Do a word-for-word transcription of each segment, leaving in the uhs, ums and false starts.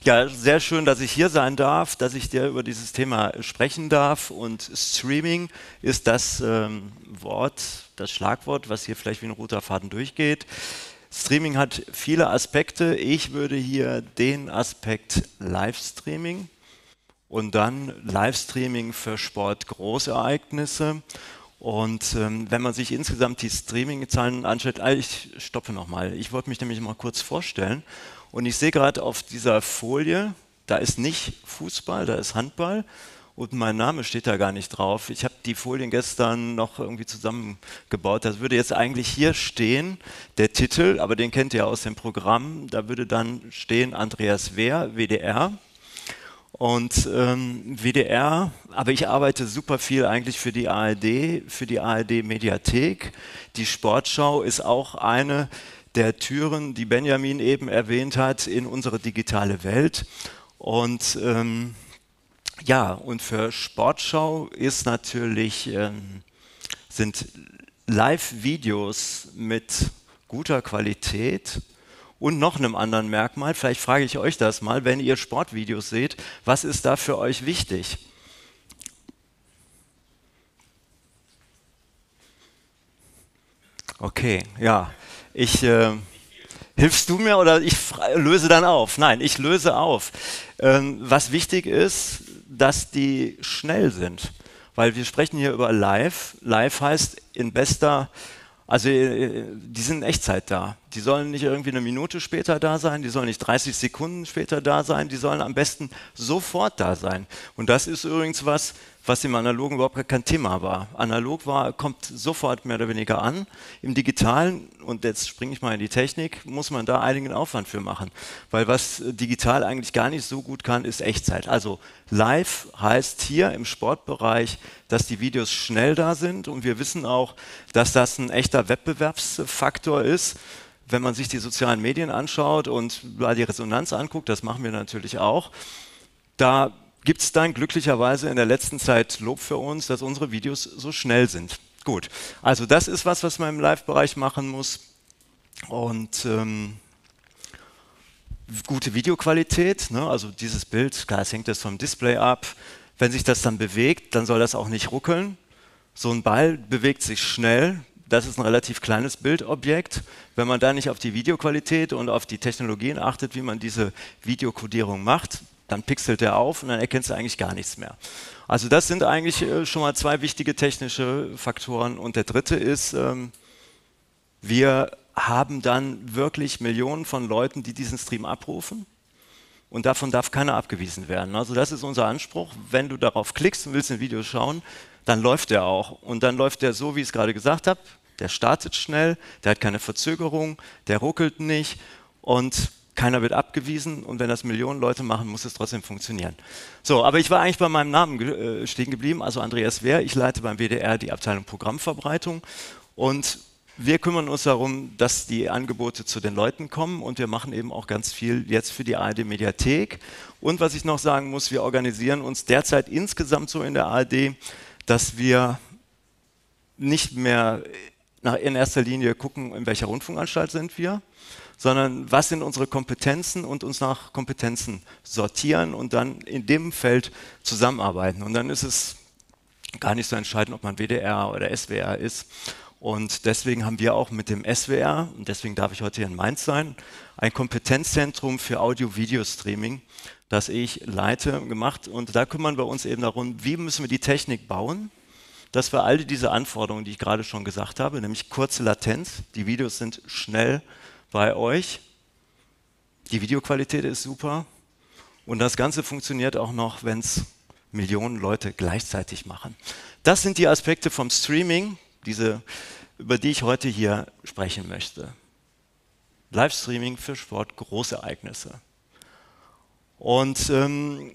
Ja, sehr schön, dass ich hier sein darf, dass ich dir über dieses Thema sprechen darf. Und Streaming ist das ähm, Wort, das Schlagwort, was hier vielleicht wie ein roter Faden durchgeht. Streaming hat viele Aspekte. Ich würde hier den Aspekt Livestreaming und dann Livestreaming für Sportgroßereignisse. Und ähm, wenn man sich insgesamt die Streaming-Zahlen anschaut, ah, ich stoppe nochmal. Ich wollte mich nämlich mal kurz vorstellen. Und ich sehe gerade auf dieser Folie, da ist nicht Fußball, da ist Handball. Und mein Name steht da gar nicht drauf. Ich habe die Folien gestern noch irgendwie zusammengebaut. Das würde jetzt eigentlich hier stehen, der Titel, aber den kennt ihr aus dem Programm. Da würde dann stehen Andreas Wehr, W D R. Und ähm, W D R, aber ich arbeite super viel eigentlich für die A R D, für die A R D-Mediathek. Die Sportschau ist auch eine der Türen, die Benjamin eben erwähnt hat, in unsere digitale Welt. Und ähm, ja, und für Sportschau ist natürlich, ähm, sind Live-Videos mit guter Qualität und noch einem anderen Merkmal, vielleicht frage ich euch das mal, wenn ihr Sportvideos seht, was ist da für euch wichtig? Okay, ja, ich, äh, hilfst du mir oder ich löse dann auf? Nein, ich löse auf. Ähm, was wichtig ist, dass die schnell sind, weil wir sprechen hier über Live. Live heißt in bester, also äh, die sind in Echtzeit da. Die sollen nicht irgendwie eine Minute später da sein, die sollen nicht dreißig Sekunden später da sein, die sollen am besten sofort da sein. Und das ist übrigens was, was im Analogen überhaupt gar kein Thema war. Analog war, kommt sofort mehr oder weniger an. Im Digitalen, und jetzt springe ich mal in die Technik, muss man da einigen Aufwand für machen. Weil was digital eigentlich gar nicht so gut kann, ist Echtzeit. Also live heißt hier im Sportbereich, dass die Videos schnell da sind und wir wissen auch, dass das ein echter Wettbewerbsfaktor ist. Wenn man sich die sozialen Medien anschaut und die Resonanz anguckt, das machen wir natürlich auch, da gibt es dann glücklicherweise in der letzten Zeit Lob für uns, dass unsere Videos so schnell sind. Gut, also das ist was, was man im Live-Bereich machen muss. Und ähm, gute Videoqualität, ne? Also dieses Bild, klar, es hängt das vom Display ab. Wenn sich das dann bewegt, dann soll das auch nicht ruckeln. So ein Ball bewegt sich schnell. Das ist ein relativ kleines Bildobjekt. Wenn man da nicht auf die Videoqualität und auf die Technologien achtet, wie man diese Videokodierung macht, dann pixelt er auf und dann erkennst du eigentlich gar nichts mehr. Also das sind eigentlich äh, schon mal zwei wichtige technische Faktoren. Und der dritte ist, ähm, wir haben dann wirklich Millionen von Leuten, die diesen Stream abrufen. Und davon darf keiner abgewiesen werden. Also das ist unser Anspruch. Wenn du darauf klickst und willst ein Video schauen, dann läuft der auch. Und dann läuft der so, wie ich es gerade gesagt habe. Der startet schnell, der hat keine Verzögerung, der ruckelt nicht und keiner wird abgewiesen. Und wenn das Millionen Leute machen, muss es trotzdem funktionieren. So, aber ich war eigentlich bei meinem Namen äh, stehen geblieben, also Andreas Wehr. Ich leite beim W D R die Abteilung Programmverbreitung. Und wir kümmern uns darum, dass die Angebote zu den Leuten kommen und wir machen eben auch ganz viel jetzt für die A R D-Mediathek. Und was ich noch sagen muss, wir organisieren uns derzeit insgesamt so in der A R D, dass wir nicht mehr in erster Linie gucken, in welcher Rundfunkanstalt sind wir, sondern was sind unsere Kompetenzen und uns nach Kompetenzen sortieren und dann in dem Feld zusammenarbeiten. Und dann ist es gar nicht so entscheidend, ob man W D R oder S W R ist. Und deswegen haben wir auch mit dem S W R, und deswegen darf ich heute hier in Mainz sein, ein Kompetenzzentrum für Audio-Video-Streaming, das ich leite, gemacht. Und da kümmern wir uns eben darum, wie müssen wir die Technik bauen, dass wir all diese Anforderungen, die ich gerade schon gesagt habe, nämlich kurze Latenz, die Videos sind schnell bei euch, die Videoqualität ist super und das Ganze funktioniert auch noch, wenn es Millionen Leute gleichzeitig machen. Das sind die Aspekte vom Streaming, diese, über die ich heute hier sprechen möchte. Livestreaming für Sport, Großereignisse. Und ähm,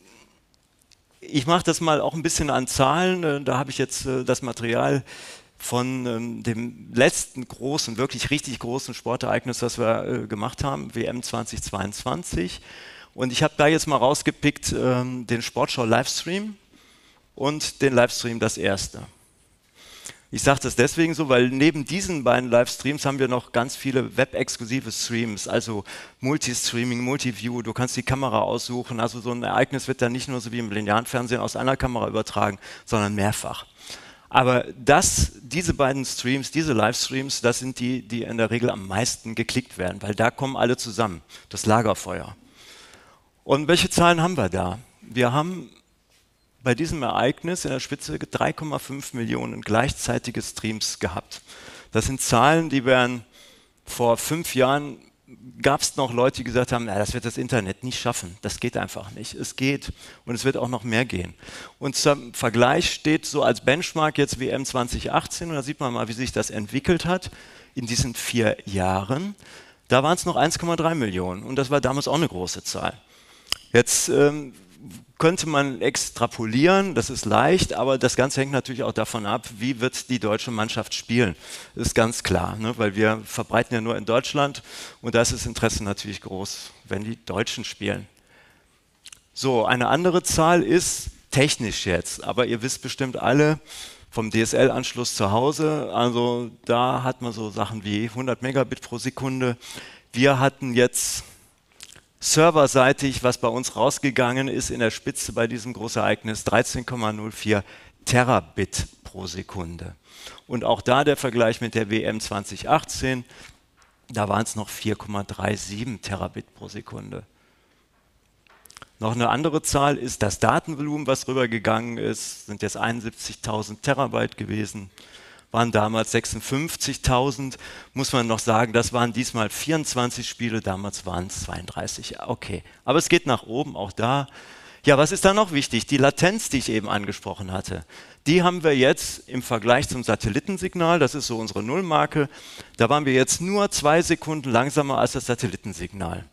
ich mache das mal auch ein bisschen an Zahlen. Da habe ich jetzt äh, das Material von ähm, dem letzten großen, wirklich richtig großen Sportereignis, das wir äh, gemacht haben, W M zweitausendzweiundzwanzig. Und ich habe da jetzt mal rausgepickt ähm, den Sportschau-Livestream und den Livestream das erste. Ich sage das deswegen so, weil neben diesen beiden Livestreams haben wir noch ganz viele web-exklusive Streams, also Multistreaming, Multiview, du kannst die Kamera aussuchen, also so ein Ereignis wird dann nicht nur so wie im linearen Fernsehen aus einer Kamera übertragen, sondern mehrfach. Aber das, diese beiden Streams, diese Livestreams, das sind die, die in der Regel am meisten geklickt werden, weil da kommen alle zusammen, das Lagerfeuer. Und welche Zahlen haben wir da? Wir haben bei diesem Ereignis in der Spitze drei Komma fünf Millionen gleichzeitige Streams gehabt. Das sind Zahlen, die wären vor fünf Jahren, gab es noch Leute, die gesagt haben, na, das wird das Internet nicht schaffen. Das geht einfach nicht. Es geht und es wird auch noch mehr gehen. Und zum Vergleich steht so als Benchmark jetzt W M zwanzig achtzehn und da sieht man mal, wie sich das entwickelt hat in diesen vier Jahren. Da waren es noch eins Komma drei Millionen und das war damals auch eine große Zahl. Jetzt ähm, könnte man extrapolieren, das ist leicht, aber das Ganze hängt natürlich auch davon ab, wie wird die deutsche Mannschaft spielen. Das ist ganz klar, ne? Weil wir verbreiten ja nur in Deutschland und da ist das Interesse natürlich groß, wenn die Deutschen spielen. So, eine andere Zahl ist technisch jetzt, aber ihr wisst bestimmt alle vom D S L-Anschluss zu Hause, also da hat man so Sachen wie hundert Megabit pro Sekunde. Wir hatten jetzt serverseitig, was bei uns rausgegangen ist in der Spitze bei diesem Großereignis, dreizehn Komma null vier Terabit pro Sekunde. Und auch da der Vergleich mit der W M zwanzig achtzehn, da waren es noch vier Komma siebenunddreißig Terabit pro Sekunde. Noch eine andere Zahl ist das Datenvolumen, was rübergegangen ist, sind jetzt einundsiebzigtausend Terabyte gewesen. Waren damals sechsundfünfzigtausend, muss man noch sagen, das waren diesmal vierundzwanzig Spiele, damals waren es zweiunddreißig. Okay, aber es geht nach oben, auch da. Ja, was ist da noch wichtig? Die Latenz, die ich eben angesprochen hatte, die haben wir jetzt im Vergleich zum Satellitensignal, das ist so unsere Nullmarke, da waren wir jetzt nur zwei Sekunden langsamer als das Satellitensignal.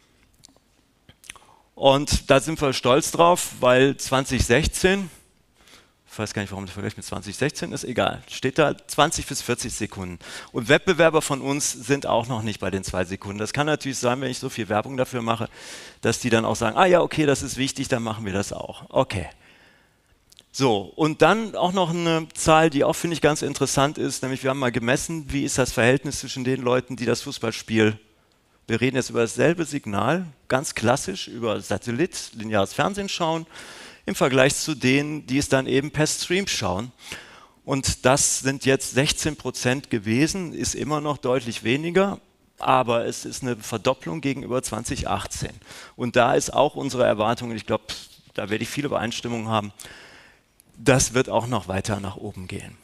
Und da sind wir stolz drauf, weil zwanzig sechzehn, ich weiß gar nicht, warum der Vergleich mit zwanzig sechzehn ist, egal, steht da zwanzig bis vierzig Sekunden. Und Wettbewerber von uns sind auch noch nicht bei den zwei Sekunden. Das kann natürlich sein, wenn ich so viel Werbung dafür mache, dass die dann auch sagen, ah ja, okay, das ist wichtig, dann machen wir das auch. Okay. So, und dann auch noch eine Zahl, die auch, finde ich, ganz interessant ist, nämlich wir haben mal gemessen, wie ist das Verhältnis zwischen den Leuten, die das Fußballspiel, wir reden jetzt über dasselbe Signal, ganz klassisch, über Satellit, lineares Fernsehen schauen, im Vergleich zu denen, die es dann eben per Stream schauen. Und das sind jetzt sechzehn Prozent gewesen, ist immer noch deutlich weniger, aber es ist eine Verdopplung gegenüber zwanzig achtzehn. Und da ist auch unsere Erwartung, und ich glaube, da werde ich viele Übereinstimmungen haben, das wird auch noch weiter nach oben gehen.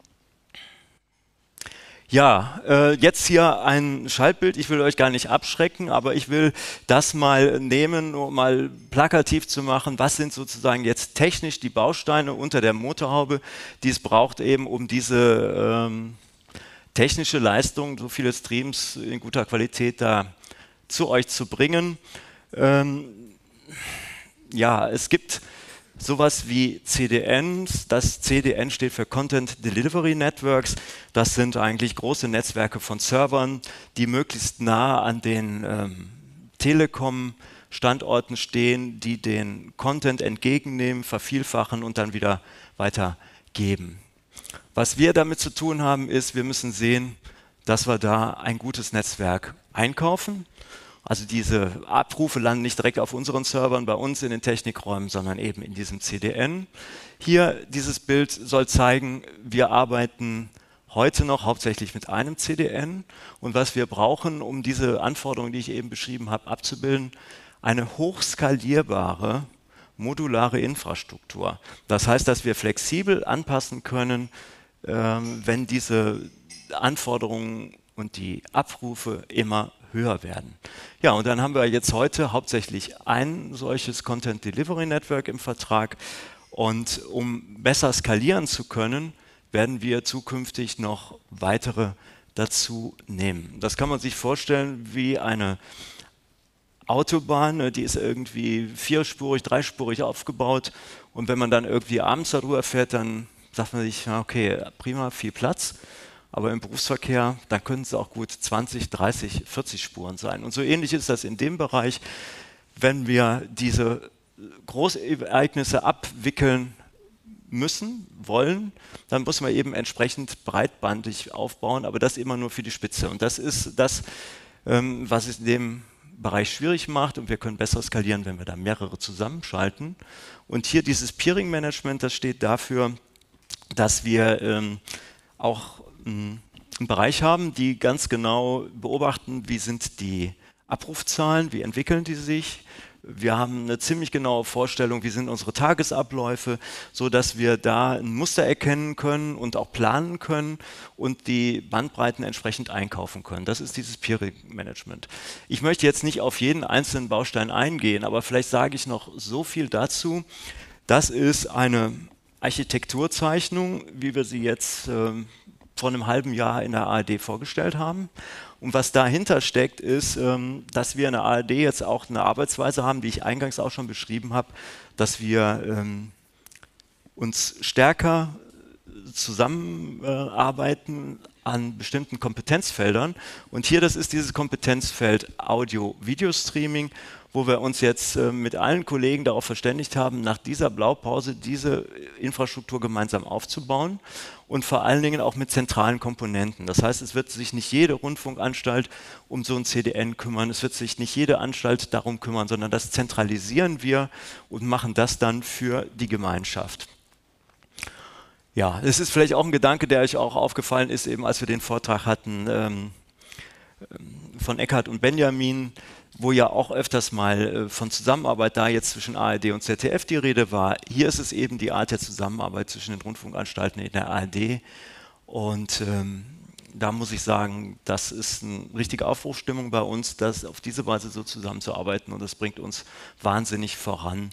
Ja, äh, jetzt hier ein Schaltbild. Ich will euch gar nicht abschrecken, aber ich will das mal nehmen, um mal plakativ zu machen. Was sind sozusagen jetzt technisch die Bausteine unter der Motorhaube, die es braucht eben, um diese ähm, technische Leistung, so viele Streams in guter Qualität da zu euch zu bringen. Ähm, ja, es gibt sowas wie C D Ns, das C D N steht für Content Delivery Networks, das sind eigentlich große Netzwerke von Servern, die möglichst nah an den ähm, Telekom-Standorten stehen, die den Content entgegennehmen, vervielfachen und dann wieder weitergeben. Was wir damit zu tun haben, ist, wir müssen sehen, dass wir da ein gutes Netzwerk einkaufen. Also diese Abrufe landen nicht direkt auf unseren Servern, bei uns in den Technikräumen, sondern eben in diesem C D N. Hier, dieses Bild soll zeigen, wir arbeiten heute noch hauptsächlich mit einem C D N. Und was wir brauchen, um diese Anforderungen, die ich eben beschrieben habe, abzubilden, eine hochskalierbare, modulare Infrastruktur. Das heißt, dass wir flexibel anpassen können, ähm, wenn diese Anforderungen und die Abrufe immer höher werden. Ja, und dann haben wir jetzt heute hauptsächlich ein solches Content Delivery Network im Vertrag und um besser skalieren zu können, werden wir zukünftig noch weitere dazu nehmen. Das kann man sich vorstellen wie eine Autobahn, die ist irgendwie vierspurig, dreispurig aufgebaut und wenn man dann irgendwie abends darüber fährt, dann sagt man sich, okay, prima, viel Platz. Aber im Berufsverkehr, da können es auch gut zwanzig, dreißig, vierzig Spuren sein. Und so ähnlich ist das in dem Bereich, wenn wir diese Großereignisse abwickeln, müssen, wollen, dann muss man eben entsprechend breitbandig aufbauen, aber das immer nur für die Spitze. Und das ist das, ähm, was es in dem Bereich schwierig macht, und wir können besser skalieren, wenn wir da mehrere zusammenschalten. Und hier dieses Peering-Management, das steht dafür, dass wir ähm, auch ähm, einen Bereich haben, die ganz genau beobachten, wie sind die Abrufzahlen, wie entwickeln die sich. Wir haben eine ziemlich genaue Vorstellung, wie sind unsere Tagesabläufe, sodass wir da ein Muster erkennen können und auch planen können und die Bandbreiten entsprechend einkaufen können. Das ist dieses Peering-Management. Ich möchte jetzt nicht auf jeden einzelnen Baustein eingehen, aber vielleicht sage ich noch so viel dazu. Das ist eine Architekturzeichnung, wie wir sie jetzt äh, vor einem halben Jahr in der A R D vorgestellt haben. Und was dahinter steckt, ist, ähm, dass wir in der A R D jetzt auch eine Arbeitsweise haben, die ich eingangs auch schon beschrieben habe, dass wir ähm, uns stärker zusammenarbeiten äh, an bestimmten Kompetenzfeldern. Und hier, das ist dieses Kompetenzfeld Audio-Video-Streaming, wo wir uns jetzt äh, mit allen Kollegen darauf verständigt haben, nach dieser Blaupause diese Infrastruktur gemeinsam aufzubauen und vor allen Dingen auch mit zentralen Komponenten. Das heißt, es wird sich nicht jede Rundfunkanstalt um so ein C D N kümmern, es wird sich nicht jede Anstalt darum kümmern, sondern das zentralisieren wir und machen das dann für die Gemeinschaft. Ja, es ist vielleicht auch ein Gedanke, der euch auch aufgefallen ist, eben als wir den Vortrag hatten ähm, von Eckhard und Benjamin, wo ja auch öfters mal äh, von Zusammenarbeit da jetzt zwischen A R D und Z D F die Rede war. Hier ist es eben die Art der Zusammenarbeit zwischen den Rundfunkanstalten in der A R D. Und ähm, da muss ich sagen, das ist eine richtige Aufbruchsstimmung bei uns, das auf diese Weise so zusammenzuarbeiten, und das bringt uns wahnsinnig voran.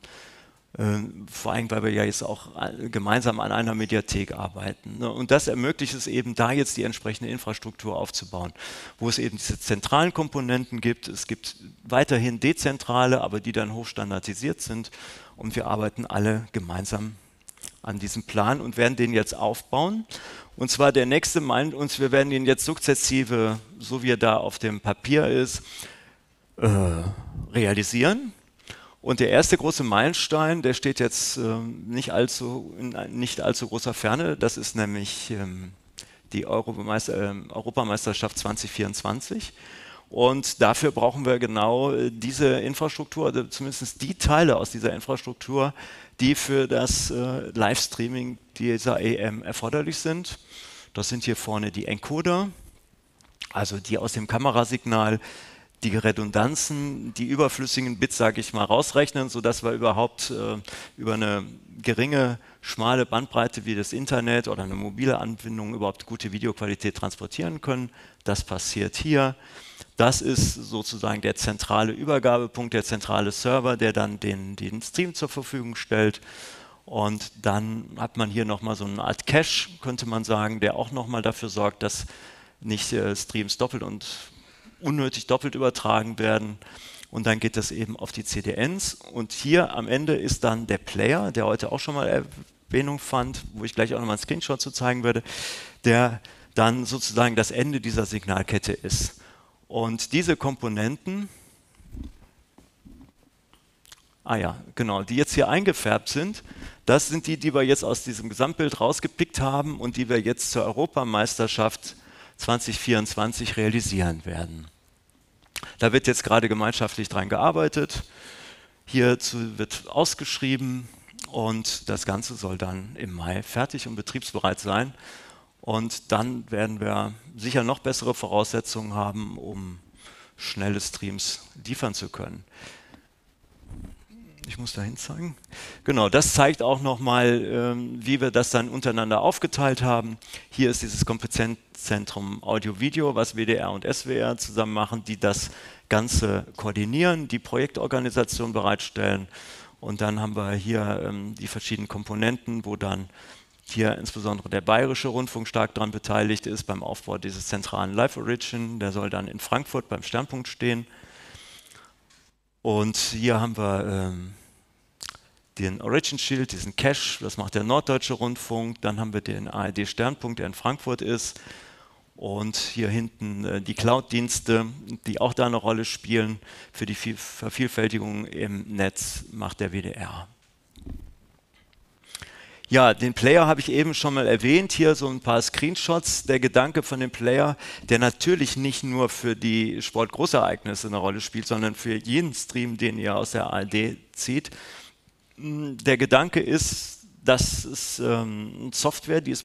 Äh, vor allem, weil wir ja jetzt auch gemeinsam an einer Mediathek arbeiten. Ne? Und das ermöglicht es eben, da jetzt die entsprechende Infrastruktur aufzubauen, wo es eben diese zentralen Komponenten gibt. Es gibt weiterhin dezentrale, aber die dann hochstandardisiert sind. Und wir arbeiten alle gemeinsam an diesem Plan und werden den jetzt aufbauen. Und zwar der nächste meint uns, wir werden ihn jetzt sukzessive, so wie er da auf dem Papier ist, äh, realisieren. Und der erste große Meilenstein, der steht jetzt äh, nicht, allzu, in nicht allzu großer Ferne, das ist nämlich ähm, die Europameister, äh, Europameisterschaft zwanzig vierundzwanzig. Und dafür brauchen wir genau äh, diese Infrastruktur, also zumindest die Teile aus dieser Infrastruktur, die für das äh, Livestreaming dieser E M erforderlich sind. Das sind hier vorne die Encoder, also die aus dem Kamerasignal die Redundanzen, die überflüssigen Bits, sage ich mal, rausrechnen, sodass wir überhaupt äh, über eine geringe, schmale Bandbreite wie das Internet oder eine mobile Anbindung überhaupt gute Videoqualität transportieren können. Das passiert hier. Das ist sozusagen der zentrale Übergabepunkt, der zentrale Server, der dann den, den Stream zur Verfügung stellt. Und dann hat man hier nochmal so eine Art Cache, könnte man sagen, der auch nochmal dafür sorgt, dass nicht äh, Streams doppelt und unnötig doppelt übertragen werden, und dann geht das eben auf die C D Ns, und hier am Ende ist dann der Player, der heute auch schon mal Erwähnung fand, wo ich gleich auch nochmal einen Screenshot zu zeigen werde, der dann sozusagen das Ende dieser Signalkette ist. Und diese Komponenten, ah ja, genau, die jetzt hier eingefärbt sind, das sind die, die wir jetzt aus diesem Gesamtbild rausgepickt haben und die wir jetzt zur Europameisterschaft zwanzig vierundzwanzig realisieren werden. Da wird jetzt gerade gemeinschaftlich dran gearbeitet. Hierzu wird ausgeschrieben und das Ganze soll dann im Mai fertig und betriebsbereit sein. Und dann werden wir sicher noch bessere Voraussetzungen haben, um schnelle Streams liefern zu können. Ich muss dahin zeigen. Genau, das zeigt auch nochmal, ähm, wie wir das dann untereinander aufgeteilt haben. Hier ist dieses Kompetenzzentrum Audio-Video, was W D R und S W R zusammen machen, die das Ganze koordinieren, die Projektorganisation bereitstellen. Und dann haben wir hier ähm, die verschiedenen Komponenten, wo dann hier insbesondere der Bayerische Rundfunk stark daran beteiligt ist, beim Aufbau dieses zentralen Live Origin. Der soll dann in Frankfurt beim Sternpunkt stehen. Und hier haben wir ähm, den Origin Shield, diesen Cache, das macht der Norddeutsche Rundfunk. Dann haben wir den A R D Sternpunkt, der in Frankfurt ist. Und hier hinten äh, die Cloud-Dienste, die auch da eine Rolle spielen. Für die Viel- Vervielfältigung im Netz macht der W D R. Ja, den Player habe ich eben schon mal erwähnt. Hier so ein paar Screenshots. Der Gedanke von dem Player, der natürlich nicht nur für die Sportgroßereignisse eine Rolle spielt, sondern für jeden Stream, den ihr aus der A R D zieht. Der Gedanke ist, dass es ähm, Software, die es